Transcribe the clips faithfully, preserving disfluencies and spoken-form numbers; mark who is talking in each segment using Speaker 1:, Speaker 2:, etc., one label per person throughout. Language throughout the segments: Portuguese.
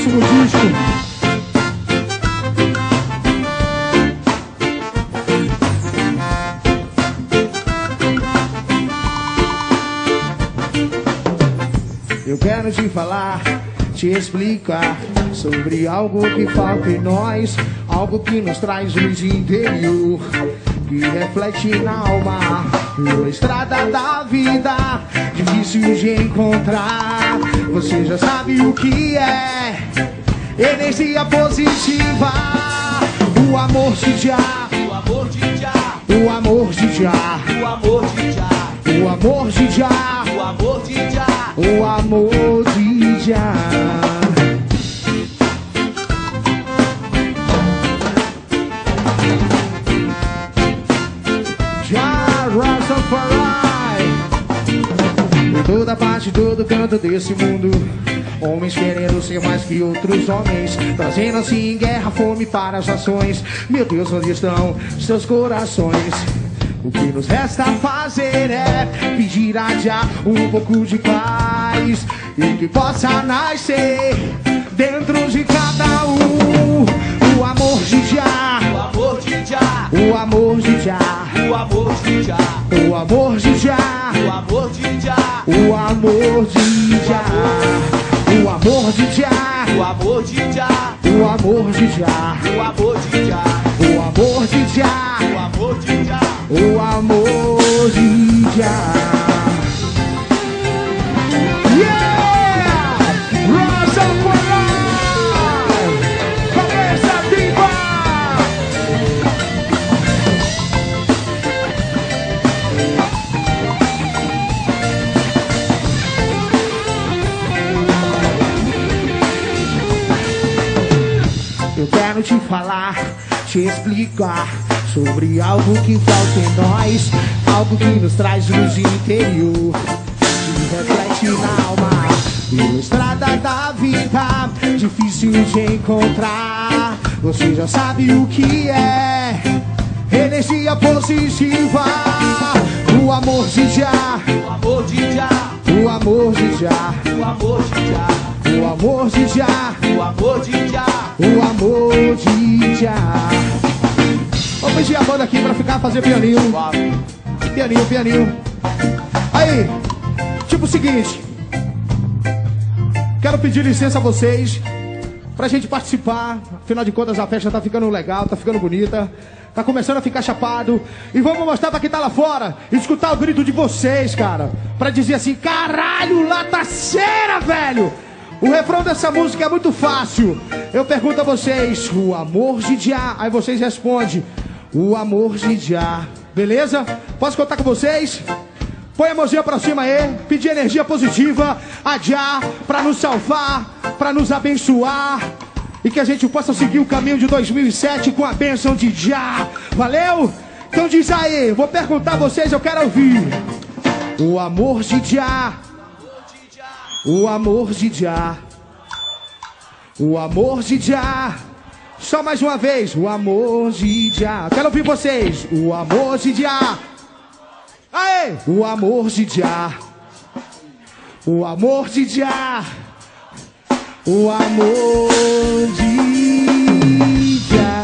Speaker 1: próximo disco. Eu quero te falar, te explicar sobre algo que falta em nós, algo que nos traz luz interior, que reflete na alma, pela estrada da vida, difícil de encontrar. Você já sabe o que é energia positiva, o amor de Já,
Speaker 2: O amor de Já,
Speaker 1: o amor de Já,
Speaker 2: o amor de Já,
Speaker 1: o amor de Já,
Speaker 2: o amor de Já.
Speaker 1: o amor de Já. Já Rastafari. Em toda parte, todo canto desse mundo, homens querendo ser mais que outros homens, trazendo assim guerra, fome para as nações. Meu Deus, onde estão seus corações? O que nos resta fazer é pedir a Já um pouco de paz, e que possa nascer dentro de cada um o amor de Já,
Speaker 2: O amor de Já,
Speaker 1: o amor de Já,
Speaker 2: o amor de Já,
Speaker 1: o amor de Já,
Speaker 2: o amor de Já,
Speaker 1: o amor de Já, o amor de Já,
Speaker 2: o amor de Já,
Speaker 1: o amor de Já,
Speaker 2: o amor de Já,
Speaker 1: o amor de Já,
Speaker 2: o amor de Já.
Speaker 1: o amor de Já. Yeah! Rastafari! Começa a diva! Eu quero te falar, te explicar sobre algo que falta em nós, algo que nos traz luz interior, que reflete na alma, pela estrada da vida, difícil de encontrar. Você já sabe o que é energia positiva, o amor de Já,
Speaker 2: O amor de Já,
Speaker 1: o amor de Já,
Speaker 2: o amor de Já,
Speaker 1: o amor de Já,
Speaker 2: o amor de Já.
Speaker 1: o amor de Já. Vou pedir a banda aqui pra ficar fazer pianinho. Pianinho, pianinho. Aí, tipo o seguinte. Quero pedir licença a vocês pra gente participar. Afinal de contas, a festa tá ficando legal, tá ficando bonita, tá começando a ficar chapado. E vamos mostrar pra quem tá lá fora e escutar o grito de vocês, cara, pra dizer assim: caralho, lataceira, velho! O refrão dessa música é muito fácil. Eu pergunto a vocês: o amor de Já. Aí vocês respondem: o amor de Já. Beleza? Posso contar com vocês? Põe a mãozinha pra cima aí. Pedir energia positiva a Já pra nos salvar, pra nos abençoar, e que a gente possa seguir o caminho de dois mil e sete com a bênção de Já. Valeu? Então diz aí. Vou perguntar a vocês, eu quero ouvir. O amor de Já, o amor de Já, o amor de Já. Só mais uma vez. O amor de Já. Quero ouvir vocês. O amor de Já. Aê! O amor de Já, o amor de Já, o amor de Já.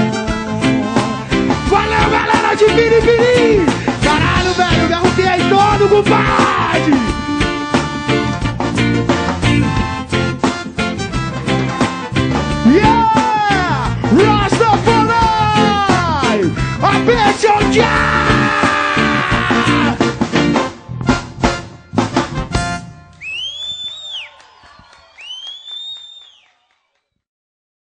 Speaker 1: Valeu, galera de Piripiri! Caralho, velho, me arrupiei todo, compadre! Yeah! Rastafari! A bênção de Já!